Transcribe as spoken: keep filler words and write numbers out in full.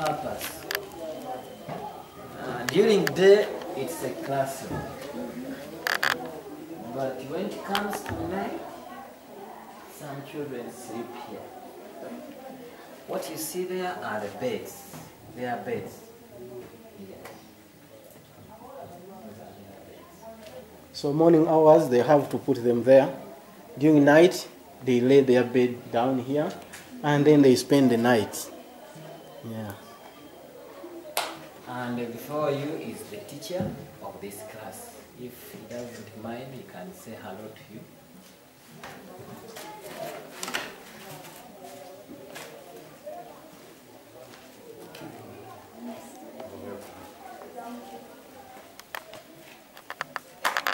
purpose. Uh, during day, it's a classroom. But when it comes to night, some children sleep here. What you see there are the beds. They are beds. Yes. So morning hours, they have to put them there. During night, they lay their bed down here, and then they spend the night. Yeah. And before you is the teacher of this class. If he doesn't mind, he can say hello to you.